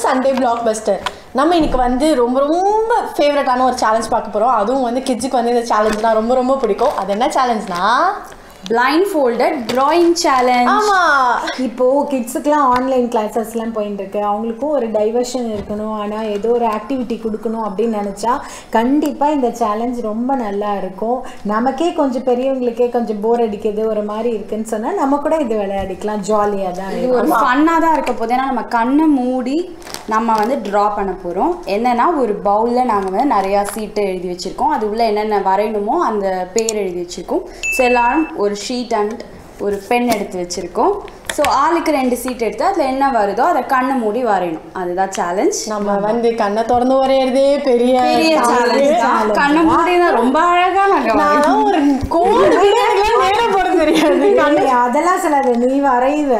Sunday blockbuster. நம்ம இன்னைக்கு வந்து ரொம்ப ரொம்ப ஃபேவரட்டான ஒரு சேலஞ்ச் பார்க்க போகிறோம். அதுவும் வந்து கிட்ஸுக்கு வந்து இந்த சேலஞ்ச்னா ரொம்ப ரொம்ப பிடிக்கும். அது என்ன சேலஞ்ச்னா blindfolded drawing challenge. ஆமாம், இப்போது கிட்ஸுக்கெலாம் ஆன்லைன் கிளாஸஸ்லாம் போயிட்டு இருக்கு. அவங்களுக்கும் ஒரு டைவர்ஷன் இருக்கணும், ஆனால் ஏதோ ஒரு ஆக்டிவிட்டி கொடுக்கணும் அப்படின்னு நினச்சா கண்டிப்பாக இந்த சேலஞ்ச் ரொம்ப நல்லா இருக்கும். நமக்கே கொஞ்சம் பெரியவங்களுக்கே கொஞ்சம் போர் அடிக்குது, ஒரு மாதிரி இருக்குன்னு சொன்னால் நம்ம கூட இது விளையாடிக்கலாம். ஜாலியாக தான் இது ஒரு ஃபன்னாக தான் இருக்க போது. ஏன்னா நம்ம கண்ணை மூடி நம்ம வந்து ட்ரா பண்ண போகிறோம். என்னென்னா ஒரு பவுலில் நாங்கள் வந்து நிறையா சீட்டு எழுதி வச்சுருக்கோம். அது உள்ளே என்னென்ன வரையணுமோ அந்த பேர் எழுதி வச்சுருக்கோம். ஸோ எல்லாரும் ஒரு ஷீட் அண்ட் ஒரு பென் எடுத்து வச்சுருக்கோம். ஸோ ஆளுக்கு 2 சீட் எடுத்து அதில் என்ன வருதோ அதை கண்ணை மூடி வரையணும். அதுதான் சேலஞ்ச். நம்ம வந்து கண்ணை திறந்து வரையறதே பெரிய சேலஞ்ச். கண்ணை மூடி தான் ரொம்ப அழகாக நாங்கள் ஒரு கோடு நேரம் போட தெரியாது. அதெல்லாம் சொல்லாது, நீ வரைவ.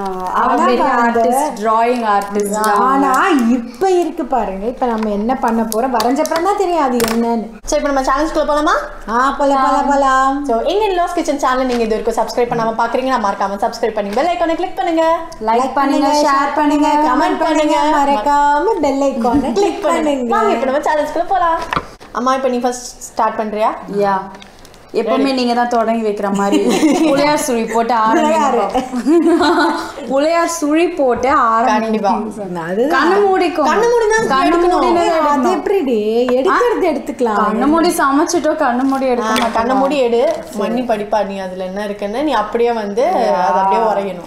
Drawing artist. ஆனா இப்ப இருக்கு பாருங்க, இப்ப நம்ம என்ன பண்ண போறோம் வரைஞ்சப்பறம் தான் தெரியும் அது என்னன்னு. சரி, இப்போ நம்ம சேலஞ்சுக்குள்ள போலாமா? போலாம். So Indian Lass Kitchen channel நீங்கள் இது வரைக்கும் சப்ஸ்கிரைப் பண்ணாமல் பார்க்குறீங்கன்னா மறக்காம சப்ஸ்கிரைப் பண்ணி பெல் ஐக்கானை கிளிக் பண்ணுங்க. லைக் பண்ணுங்க, ஷேர் பண்ணுங்க, கமெண்ட் பண்ணுங்க, மறக்காம பெல் ஐகானை கிளிக் பண்ணுங்க. வாங்க இப்போ நம்ம சேலஞ்சுக்குள்ள போலாம். அம்மா, இப்போ நீ ஃபர்ஸ்ட் ஸ்டார்ட் பண்றியா? யா, எப்பவுமே நீங்க தான் தொடங்கி வைக்கிற மாதிரி புளையார் சுழி போட்டு ஆரம்பிங்க. புளையார் சுழி போட்டு கண்டிப்பா கண்ணு மூடிக்கும். கண்ணு மூடி தான் கண்ணு மூடி அது எப்படி எடுக்கிறது எடுத்துக்கலாம். கண்ணு மூடி சமைச்சிட்டோம், கண்ணு மூடி எடுக்கணும். கண்ணை மூடி எடு, மண்ணி படிப்பா. நீ அதுல என்ன இருக்குன்னு நீ அப்படியே வந்து அதை அப்படியே உரையணும்.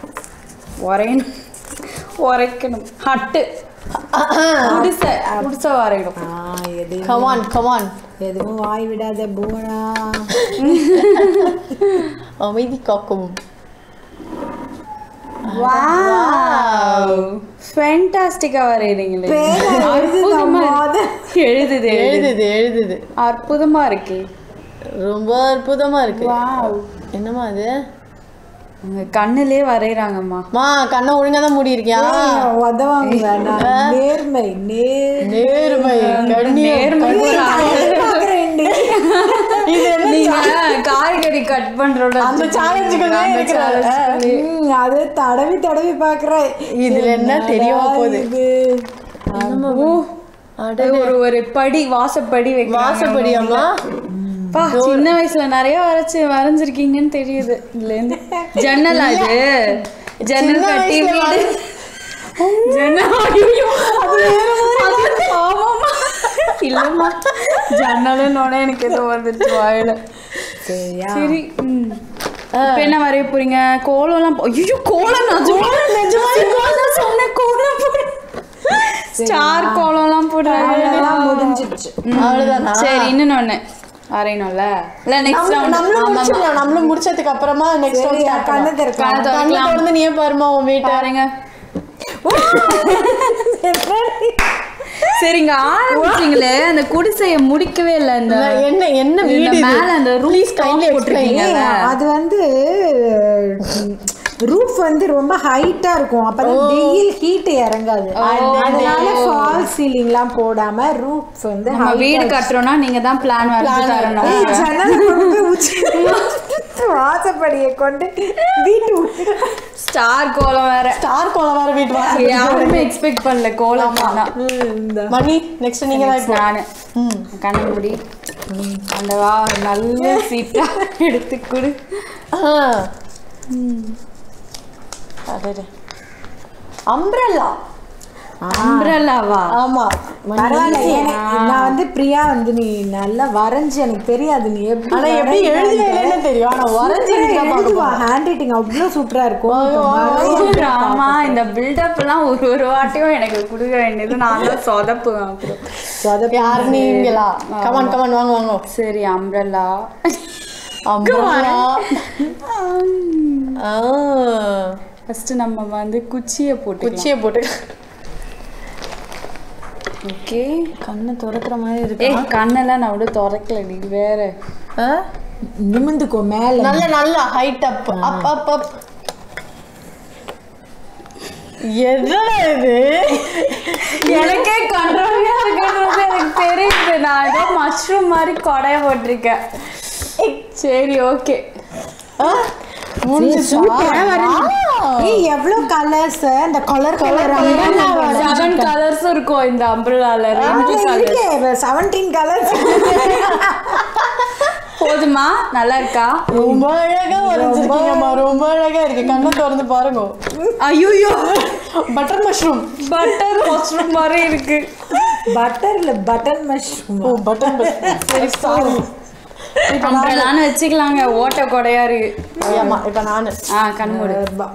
உரைக்கணும். ஹட்டு குடிசை வரையணும். கமான் கமான், எதுவும் வாய் விடாத பூனா. அமைதி காக்கும். வாவ், ஃபேண்டாஸ்டிக்கா வரையறீங்களே. எழுதுது அற்புதமா இருக்கு. ரொம்ப அற்புதமா இருக்கு. வாவ், என்னம்மா அது? உங்க கண்ணுலயே வரையறாங்கம்மா. மா, கண்ணை ஒழுங்கா தான் மூடி இருக்கியா? உதவாங்க. நேர்மை நேர்மை காய்கறி கட் பண்றோட அந்த சேலஞ்சுக்கு அது தடவி தடவி பாக்குறேன். இதுல என்ன தெரியாம போகுது? ஒரு படி, வாசப்படி. வாசப்படியாமா? சின்ன வயசுல நிறைய வரைஞ்சிருக்கீங்கன்னு தெரியுது. இதுல இருந்து ஜன்னல், அது ஜன்னல் கட்டி வீடு. இல்லம்மா, ஜன்னலுன்னு எனக்கு ஏதோ வந்துருச்சு வாயில. சரி, இப்ப என்ன வரைய போறீங்க? கோலம்லாம். ஐயோ, கோலம் சொன்னேன். கோலம் ஸ்டார் கோலம்லாம் போடுறாங்க. முடிஞ்சிருச்சு, அவ்வளவுதானா? சரி, இன்னொன்னு வரையணும்ல. இல்ல நெக்ஸ்ட் ரவுண்ட் நம்மளும் முடிச்சதுக்கு அப்புறமா நெக்ஸ்ட் ரவுண்ட் கண்ணு திறக்கலாம். வந்து நீயே பாருமா உன் வீட்டை. பாருங்க. சரிங்க, ஆரம்பிச்சிங்களே. அந்த குடிசைய முடிக்கவே இல்லை. அந்த என்ன வீடு மேல அந்த ரூஃப் போட்டுருக்கீங்க. அது வந்து ரூஃப் வந்து ரொம்ப ஹைட்டா இருக்கும். அப்பதான் வெயில் ஹீட் இறங்காது. அதனால ஃபால் சீலிங்லாம் போடாம ரூஃப் வந்து நம்ம வீடு கட்டுறோம்னா நீங்க தான் பிளான் வரைஞ்சு தரணும். வாசப்படியை கொண்டு வீட்டு ஸ்டார் கோலம் வேற வீட்டு யாருமே எக்ஸ்பெக்ட் பண்ணல. கோலம் மணி நெக்ஸ்ட் நீங்க தான். நானு கண்ண மூடி அந்த நல்ல சீட்டா எடுத்து கொடு. அம்ப்ரெல்லாவா? ஆமா, பரவாயில்ல. நான் வந்து பிரியா வந்து நீ நல்லா வரைஞ்சு, எனக்கு தெரியாது நீ எப்படி எழுதுவேன்னு தெரியும். ஆனா வரைஞ்சு ஹேண்ட் ரைட்டிங் அவ்வளோ சூப்பரா இருக்கும். ஆமா, இந்த பில்டப் எல்லாம் ஒரு வாட்டியும் எனக்கு கொடுக்க வேண்டியது. நான் தான் சொதப்புவேன். அப்புறம் யாரு நீங்களா? கமான் கமான், வாங்க வாங்க. சரி, அம்ப்ரெல்லா. ஃபர்ஸ்ட் நம்ம வந்து குச்சியை போட்டு ஓகே. கண்ணு திறக்கிற மாதிரி இருக்கு. கண்ணெல்லாம் நான் விட திறக்கல. நீ வேற நிமிந்துக்கோ மேல. நல்ல ஹைட் அப் அப் அப் அப். என்னடா இது? எனக்கே கண்ட்ரோலியா இருக்கிறது எனக்கு தெரியுது. நான் ஏதோ மஷ்ரூம் மாதிரி கொடைய போட்டிருக்கேன். சரி, ஓகே. சூப்பரா வரைஞ்சி. ஏய் எவ்வளவு கலர்ஸ், அந்த கலர் 7 கலர்ஸ் இருக்கும் இந்த அம்பிரலால. 17 கலர்ஸ். போதுமா? நல்லா இருக்கா? ரொம்ப அழகா வரைஞ்சிருக்கீங்கம்மா, ரொம்ப அழகா இருக்கு. கண்ணை திறந்து பாருங்க. ஐயோ, பட்டர் மஷ்ரூம் மாதிரி இருக்கு. பட்டர் இல்ல butter mushroom. Oh butter mushroom. சரி சாரி. அம்பிரலான்னு வச்சுக்கலாங்க. ஓட்ட கொடையா இருக்கு. ஆமா இப்ப நானு கண்மூடு.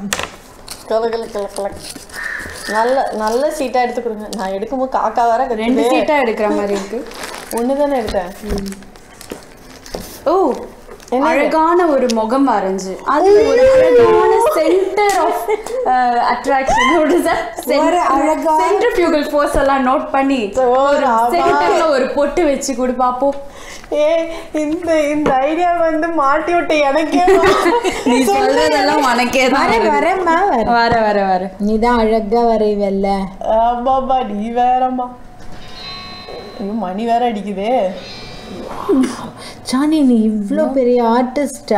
கலகல நல்ல நல்ல சீட்டா எடுத்து கொடுங்க. நான் எடுக்கும்போது காக்கா வர 2 சீட்டா எடுக்கிற மாதிரி இருக்கு. ஒண்ணுதானே எடுத்தேன். ஓ அழகான ஒரு முகம் வரைஞ்சு அது ஒரு அழகான சென்டர் ஆஃப் அட்ராக்ஷன். ஒரு அழகான சென்ட்ரிஃபியூகல் ஃபோர்ஸ் எல்லாம் நோட் பண்ணி ஒரு சென்டர்ல ஒரு பொட்டு வச்சு கொடு பாப்போம். இந்த ஐடியா வந்து மாட்டி விட்டு எனக்கே. நீ சொல்றதெல்லாம் உனக்கே தான். வரேம்மா வர நீதான் அழகா வரைவல்ல. ஆமாப்பா நீ வேறம்மா. ஐயோ மணி வேற அடிக்குதே. சாணி நீ இவ்ளோ பெரிய ஆர்டிஸ்டா?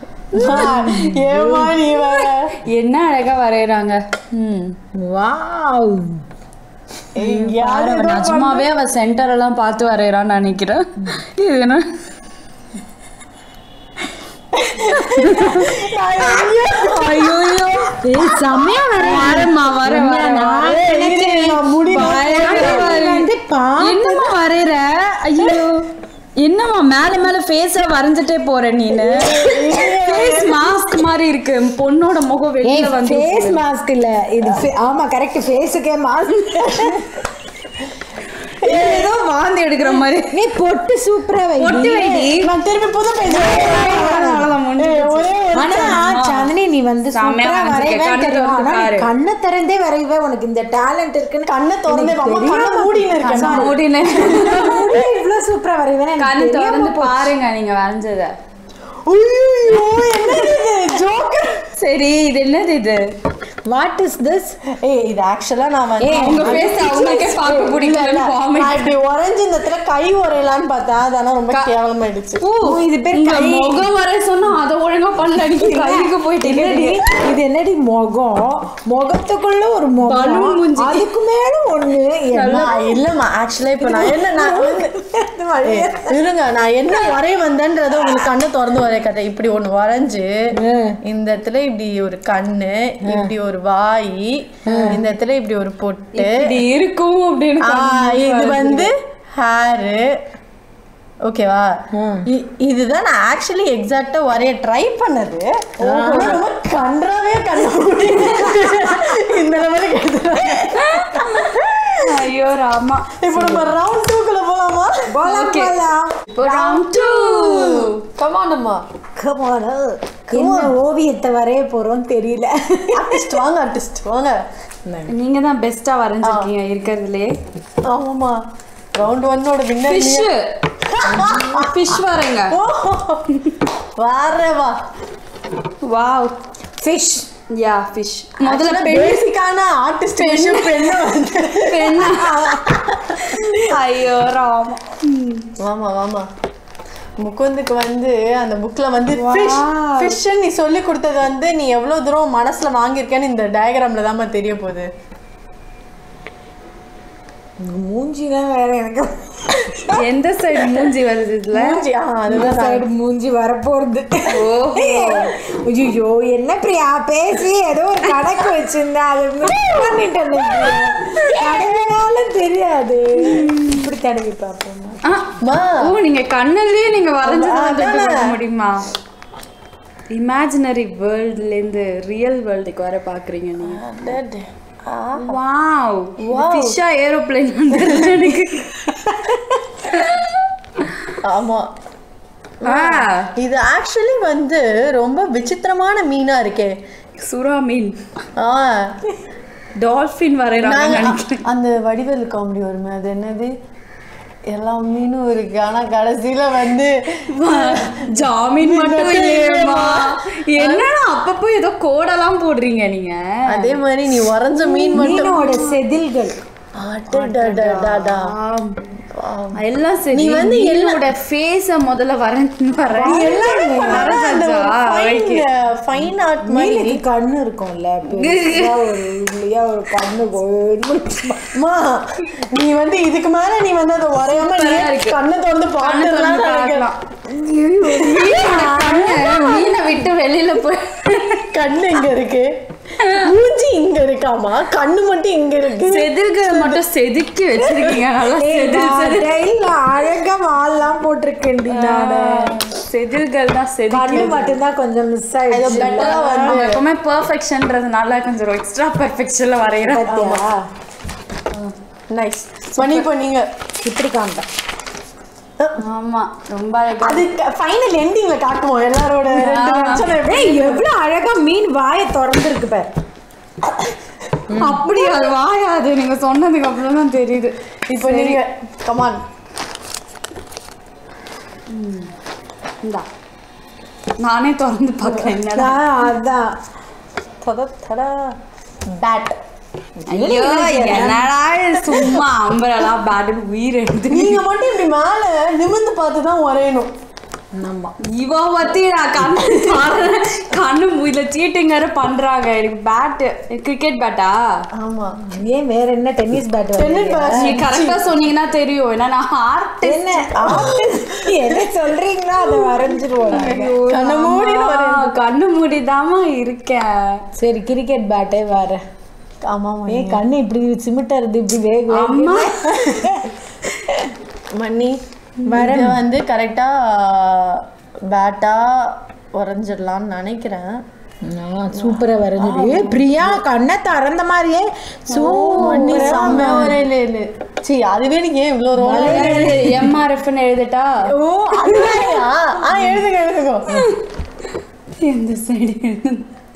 ஏமா நீ வேற என்ன அழகா வரையறாங்க. வாவ். நிஜமாவே அவ சென்டர் எல்லாம் பார்த்து வரையறான்னு நினைக்கிறேன். இது என்ன ஐயோ செம்மையா வரமா என்னமா வரையற? ஐயோ என்னமா மேல மேல ஃபேஸா வரைஞ்சிட்டே போற நீனு. ஃபேஸ் மாஸ்க் மாதிரி இருக்கு. பொண்ணோட முகம் வெளியில வந்து ஃபேஸ் மாஸ்க் இல்ல இது. ஆமா கரெக்ட், ஃபேஸுக்கே மாஸ்க். ஏதோ வாந்தி எடுக்கிற மாதிரி. நீ பொட்டு சூப்பரா வை. பொட்டு வைடி. நான் திருப்பி புது சாந்தினி நீ வந்து சூப்பரா வரைவேன்னு தெரியும். ஆனா கண்ணை திறந்தே வரைவே. உனக்கு இந்த டேலண்ட் இருக்குன்னு கண்ணை திறந்தே மூடின்னு இருக்கேன். மூடினு இவ்வளவு சூப்பரா வரைவேன்னு கண்ணு திறந்து பாருங்க நீங்க வரைஞ்சத. சரி இது என்னது இது? What is this? இது ஆக்சுவலா நான் வந்து உங்க ஃபேஸ் அவங்களுக்கே பார்க்க பிடிக்கல. நான் இப்படி உறைஞ்சு இந்த இடத்துல கை உரையலான்னு பார்த்தா அதெல்லாம் ரொம்ப கேவலமாயிடுச்சு. இது பேர் கை. முகம் வரை சொன்னா அதை ஒழுங்கா பண்ணல. கைக்கு போயிட்டு இது என்னடி முகம்? முகத்துக்குள்ள ஒரு முகம், அதுக்கு மேல ஒண்ணு. இல்லம்மா ஆக்சுவலா இப்ப நான் என்ன இருங்க நான் என்ன வரைய வந்தேன்றத உங்களுக்கு கண்ணை திறந்து வரைய கதை. இப்படி ஒண்ணு வரைஞ்சு இந்த இடத்துல இப்படி ஒரு கண்ணு, இப்படி ஒரு வாய், இந்த இடத்துல இப்படி ஒரு பொட்டு இருக்கும் அப்படின்னு. இது வந்து ஹேரு. ஓகேவா? இதுதான் நான் ஆக்சுவலி எக்ஸாக்டா வரைய ட்ரை பண்ணது. கன்றாவே இந்த மாதிரி. ஐயோ ராமா. இப்போ நம்ம ரவுண்ட் 2 போலாமா? போலாம். இப்போ ரவுண்ட் 2. கம் ஆன் அம்மா. Come on. என்ன ஓவியத்தை வரைய போறோம் தெரியல. ஆர்டிஸ்ட் வாங்க, ஆர்டிஸ்ட் வாங்க. நீங்க தான் பெஸ்டா வரைஞ்சிருக்கீங்க இருக்கிறதுலே. ஆமாமா. ரவுண்ட் 1 வின்னர் ஃபிஷ் வரைங்க. வாரேவா. Wow fish. Yeah fish. முதல்ல பேசிக்கான ஆர்டிஸ்ட் விஷயம் பெண்ணு. ஐயோ ராமா. வாமா முகுந்துக்கு வந்து அந்த புக்ல வந்து ஃபிஷ் நீ சொல்லி கொடுத்தது வந்து நீ எவ்வளவு தூரம் மனசுல வாங்கியிருக்கேன்னு இந்த டயக்ராம்ல தான் தெரிய போகுது. மூஞ்சிதான் வேற. எனக்கு எந்த சைடு மூஞ்சி வருது இதுல? அந்த சைடு மூஞ்சி வரப்போறது. ஐயோ என்ன பிரியா பேசி ஏதோ ஒரு கணக்கு வச்சிருந்தா அது பண்ணிட்டு தெரியாது. இப்படி தடவி பார்ப்போம். நீங்க கண்ணுலயே நீங்க வரைஞ்சது முடியுமா? இமேஜினரி வேர்ல்ட்ல இருந்து ரியல் வேர்ல்டுக்கு வர பாக்குறீங்க நீங்க. வாவ் ஃபிஷ்ஷா ஏரோப்ளேன் வந்தது எனக்கு. ஆமா இது ஆக்சுவலி வந்து ரொம்ப விசித்திரமான மீனா இருக்கே. சுறா மீன். டால்ஃபின் வரையறாங்க. அந்த வடிவேலு காமெடி வருமே அது என்னது? எல்லா மீனும் இருக்கு ஆனா கடைசியில வந்து ஜாமீன் மட்டும் இல்லையேம்மா. என்னன்னா அப்பப்போ ஏதோ கோடெல்லாம் போடுறீங்க நீங்க. அதே மாதிரி நீ வரைஞ்ச மீனோட செதில்கள். எல்லாம் சரி. நீ வந்து என்னோட ஃபேஸ முதல்ல ஃபைன் ஆர்ட் மாதிரி கண்ணு இருக்கும்ல ஒரு இல்லையா ஒரு கண்ணு நீ வந்து இதுக்கு மேல நீ வந்து அதை வரையாம கண்ணை திறந்து பார்க்கலாம். மீனை விட்டு வெளியில போய் கண்ணு எங்க இருக்கு, மூஞ்சி இங்க இருக்காமா, கண்ணு மட்டும் இங்க இருக்கு. செதில்களை மட்டும் செதுக்கி வச்சிருக்கீங்க. நல்லா அழகா வால்லாம் போட்டிருக்கேன்டி. செதில்கள் தான் கண்ணு மட்டும்தான் கொஞ்சம் மிஸ் ஆயிடுச்சு. எப்பவுமே பெர்ஃபெக்ஷன்றதுனால கொஞ்சம் எக்ஸ்ட்ரா பெர்ஃபெக்ஷன்ல வரையறேன். நைஸ் பண்ணி பண்ணீங்க. இப்படி காண்பேன். ஆமா ரொம்ப அது ஃபைனல் எண்டிங்ல காட்டுவோம் எல்லாரோட. எவ்வளவு அழகா மீன் வாயை திறந்துருக்கு பாரு. அப்படி அது வாயாது. நீங்க சொன்னதுக்கு அப்புறம் தான் தெரியுது. இப்போ நீங்க கமான் இந்தா நானே திறந்து பார்க்கறேன். என்னடா அதான் பேட். ஐயோ என்னடா சும்மா அம்பரலா பேட் உயிர் எடுத்து. நீங்க மட்டும் இப்படி மேல நிமிர்ந்து பார்த்து தான் வரையணும். இவ பத்தி நான் கண்ணு இதுல சீட்டிங் வேற பண்றாங்க. எனக்கு பேட் கிரிக்கெட் பேட்டா? ஆமா. ஏன் வேற என்ன டென்னிஸ் பேட்? நீ கரெக்டா சொன்னீங்கன்னா தெரியும். ஏன்னா நான் ஆர்ட் என்ன சொல்றீங்களா அதை வரைஞ்சிருவோம். கண்ணு மூடிதாமா இருக்கேன். சரி கிரிக்கெட் பேட்டே வர. ஆமா ஏன் கண்ணு இப்படி சிமிட்டறது இப்படி வேக மண்ணி வர வந்து கரெக்டா பேட்டா வரைஞ்சிடலாம்னு நினைக்கிறேன். சூப்பரா வரைஞ்சிடு. பிரியா கண்ணை திறந்த மாதிரியே அதுவே நீங்க இவ்வளவு எம்ஆர்எஃப்னு எழுதிட்டா? ஓ அதுதான். எழுதுங்க எழுதுங்க. எந்த சைடு எழுது?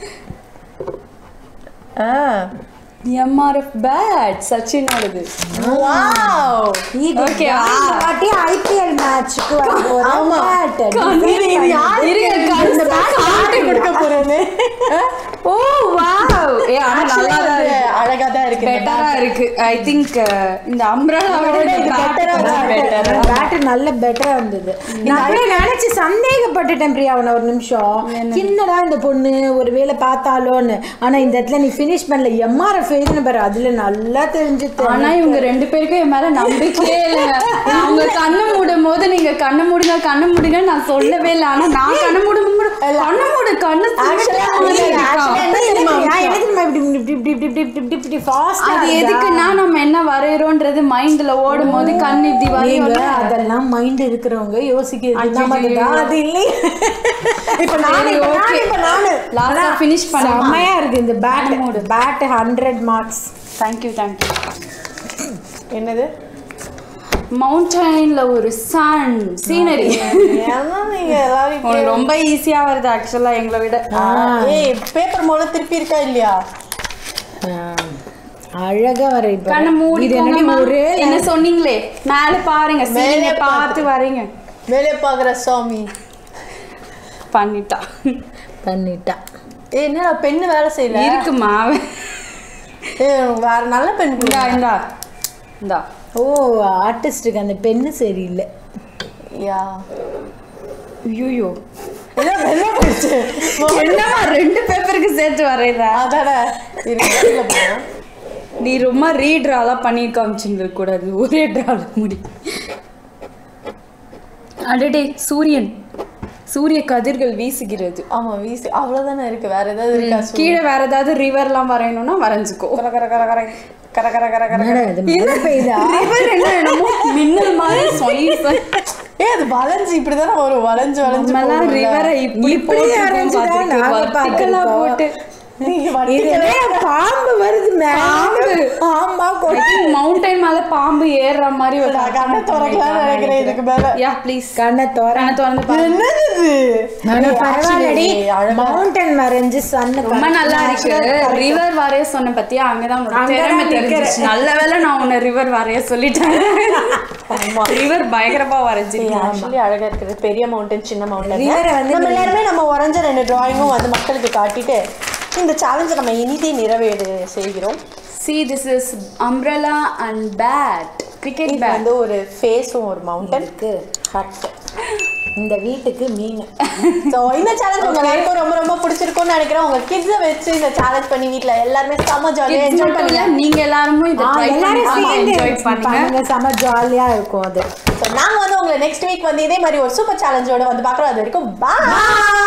MRF bat சச்சினோடது. வாவ் ஓகே பாட்டி ஐபிஎல் மேட்ச்க்கு வரப்போற பேட். இது யாருக்கு இந்த பேட் யாருக்கு கொடுக்க போறேன்னு? Oh wow. ஆனா நல்லா தான் இருக்கு. அழகா தான் இருக்கு. பெட்டரா இருக்கு. ஐ திங்க் இந்த அம்ப்ரெல்லா விட இது பெட்டரா. பேட் நல்ல பெட்டரா இருந்தது. நான் நினைச்சு சந்தேகப்பட்டுட்டேன் பிரியா அவன ஒரு நிமிஷம். என்னடா இந்த பொண்ணு ஒருவேளை பார்த்தாலோன்னு. ஆனா இந்த இடத்துல நீ ஃபினிஷ் பண்ணல. எம்ஆர்எஃப் எழுதுன பாரு அதுல நல்லா தெரிஞ்சுது. ஆனா இவங்க ரெண்டு பேருக்கும் என் மேல நம்பிக்கையே இல்லைங்க. அவங்க கண்ணு மூடும் போது நீங்க கண்ணு மூடுங்க நான் சொல்லவே இல்லை. ஆனா நான் கண்ணு மூடும் கண்ணு அது எதுக்குன்னா நம்ம என்ன வரையறோன்றது மைண்ட்ல ஓடும் போது கண்ணு இப்படி வரையும். அதெல்லாம் மைண்ட் இருக்கிறவங்க யோசிக்கிறது அது இல்லை. இப்ப நானு லாஸ்டா ஃபினிஷ் பண்ண செமையா இருக்கு இந்த பேட் 100 மார்க்ஸ். தேங்க்யூ. என்னது? மவுண்டன்ல ஒரு சன் சீனரி. ரொம்ப ஈஸியா வருது ஆக்சுவலா எங்களை விட. பேப்பர் மூலம் திருப்பி இருக்கா இல்லையா? அழகா வர. கண்ண மூடி என்ன சொன்னீங்களே மேல பாருங்க. சீனரிய பார்த்து வரீங்க. மேலே பாக்குற சாமி பண்ணிட்டா. என்ன பெண்ணு வேலை செய்யல இருக்குமா? வேற நல்ல பெண். இந்தா ஓ ஆர்டிஸ்டுக்கு அந்த பெண்ணு சரியில்லை. ஐயோ என்னமா 2 பேப்பருக்கு சேர்த்து வரையில? நீ ரொம்ப ரீட்ராலாம் பண்ணி காமிச்சுங்க கூடாது. ஒரே ட்ரால முடி. அடடே சூரிய கதிர்கள் வீசுகிறது. ஆமா வீசு அவ்வளவுதானே இருக்கு. வேற ஏதாவது இருக்கா? கீழே வேற ஏதாவது ரிவர்லாம் வரையணும்னா வரைஞ்சுக்கோ. மின்னல் மாதிரி அது வளைஞ்சு இப்படிதானே வரும். வளைஞ்சு ரிவரை இப்படி போட்டு பாம்பு வருது. மவுண்டன் மேல பாம்பு ஏறுற மாதிரி கண்ணை திறக்கலாம் நினைக்கிறேன். இதுக்கு மேல ப்ளீஸ் கண்ணை திறந்து மவுண்டன் வரைஞ்சு ரொம்ப நல்லா இருக்கு. ரிவர் வரைய சொன்ன பத்தியா? அங்கதான் திறமை தெரிஞ்சிருச்சு. நல்ல வேளை நான் உன்னை ரிவர் வரைய சொல்லிட்டேன். ரிவர் பயங்கரமா வரைஞ்சி அழகா இருக்குது. பெரிய மவுண்டன் சின்ன மவுண்டன் நம்ம எல்லாருமே நம்ம வரைஞ்ச 2 டிராயிங்கும் வந்து மக்களுக்கு காட்டிட்டு இந்த சேலஞ்சை நம்ம இனிதே நிறைவேறு செய்கிறோம். See, this is umbrella and bat. Cricket இது வந்து ஒரு ஃபேஸும் ஒரு மவுண்டனுக்கு ஹட் இந்த வீட்டுக்கு மீன். ஸோ இந்த சேலஞ்ச் உங்க எல்லாருக்கும் ரொம்ப ரொம்ப பிடிச்சிருக்கும்னு நினைக்கிறேன். உங்க கிட்ஸை வச்சு இந்த சேலஞ்ச் பண்ணி வீட்டில் எல்லாருமே செம்ம ஜாலியாக என்ஜாய் பண்ணல. நீங்க எல்லாரும் இதை ட்ரை பண்ணி என்ஜாய் பண்ணுங்க. செம்ம ஜாலியா இருக்கும் அது. ஸோ நாங்கள் வந்து உங்களை நெக்ஸ்ட் வீக் வந்து இதே மாதிரி ஒரு சூப்பர் சேலஞ்சோட வந்து பார்க்குறோம். அது வரைக்கும் பாய்.